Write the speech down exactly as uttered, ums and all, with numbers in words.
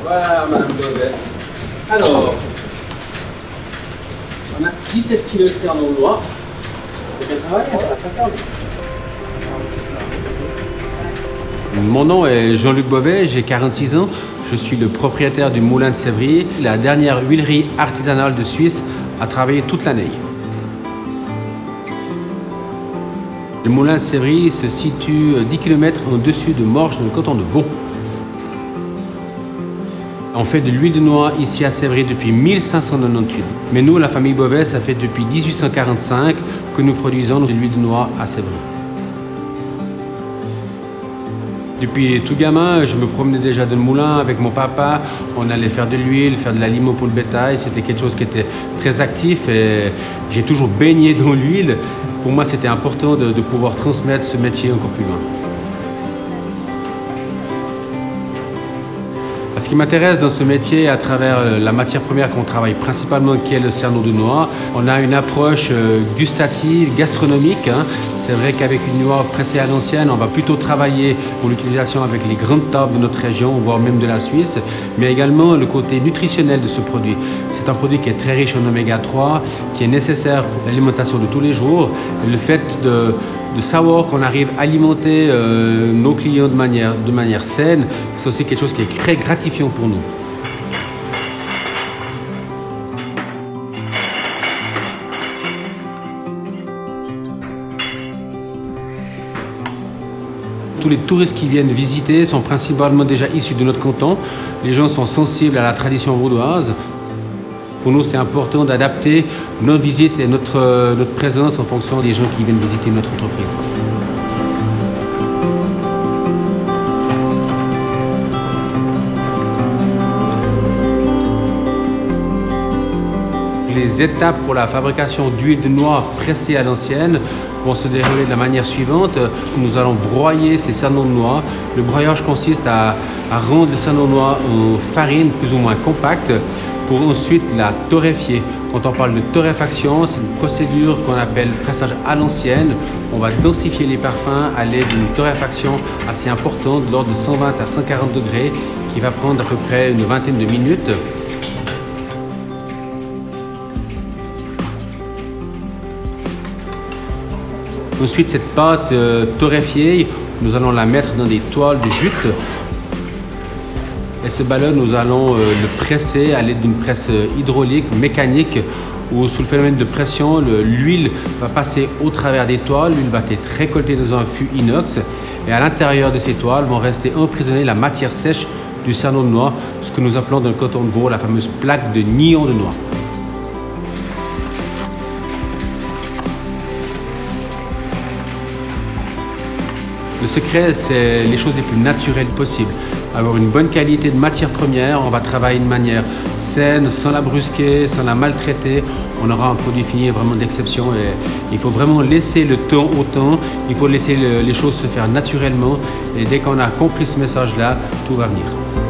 Voilà, Madame Beauvais. Alors, on a dix-sept kilos de cerneau noir. C'est bien travaillé, ça. Mon nom est Jean-Luc Beauvais, j'ai quarante-six ans. Je suis le propriétaire du Moulin de Sévry, la dernière huilerie artisanale de Suisse à travailler toute l'année. Le Moulin de Sévry se situe dix kilomètres au-dessus de Morges, dans le canton de Vaud. On fait de l'huile de noix ici à Sévry depuis mille cinq cent quatre-vingt-dix-huit. Mais nous, la famille Beauvais, ça fait depuis mille huit cent quarante-cinq que nous produisons de l'huile de noix à Sévry. Depuis tout gamin, je me promenais déjà dans le moulin avec mon papa. On allait faire de l'huile, faire de la limo pour le bétail. C'était quelque chose qui était très actif et j'ai toujours baigné dans l'huile. Pour moi, c'était important de, de pouvoir transmettre ce métier encore plus loin. Ce qui m'intéresse dans ce métier, à travers la matière première qu'on travaille principalement, qui est le cerneau de noix, on a une approche gustative, gastronomique. Hein. C'est vrai qu'avec une noix pressée à l'ancienne, on va plutôt travailler pour l'utilisation avec les grandes tables de notre région, voire même de la Suisse, mais également le côté nutritionnel de ce produit. C'est un produit qui est très riche en oméga trois, qui est nécessaire pour l'alimentation de tous les jours. Le fait de de savoir qu'on arrive à alimenter euh, nos clients de manière, de manière saine, c'est aussi quelque chose qui est très gratifiant pour nous. Tous les touristes qui viennent visiter sont principalement déjà issus de notre canton. Les gens sont sensibles à la tradition vaudoise. Pour nous, c'est important d'adapter nos visites et notre, notre présence en fonction des gens qui viennent visiter notre entreprise. Les étapes pour la fabrication d'huile de noix pressée à l'ancienne vont se dérouler de la manière suivante. Nous allons broyer ces cerneaux de noix. Le broyage consiste à, à rendre le cerneau de noix en farine plus ou moins compacte, pour ensuite la torréfier. Quand on parle de torréfaction, c'est une procédure qu'on appelle pressage à l'ancienne. On va densifier les parfums à l'aide d'une torréfaction assez importante, de l'ordre de cent vingt à cent quarante degrés, qui va prendre à peu près une vingtaine de minutes. Ensuite, cette pâte euh, torréfiée, nous allons la mettre dans des toiles de jute. Et ce ballon, nous allons euh, le presser à l'aide d'une presse hydraulique, mécanique, où sous le phénomène de pression, l'huile va passer au travers des toiles, l'huile va être récoltée dans un fût inox, et à l'intérieur de ces toiles vont rester emprisonnées la matière sèche du cerneau de noix, ce que nous appelons dans le canton de Vaud la fameuse plaque de nillon de noix. Le secret, c'est les choses les plus naturelles possibles. Avoir une bonne qualité de matière première, on va travailler de manière saine, sans la brusquer, sans la maltraiter. On aura un produit fini vraiment d'exception et il faut vraiment laisser le temps au temps. Il faut laisser le, les choses se faire naturellement et dès qu'on a compris ce message-là, tout va venir.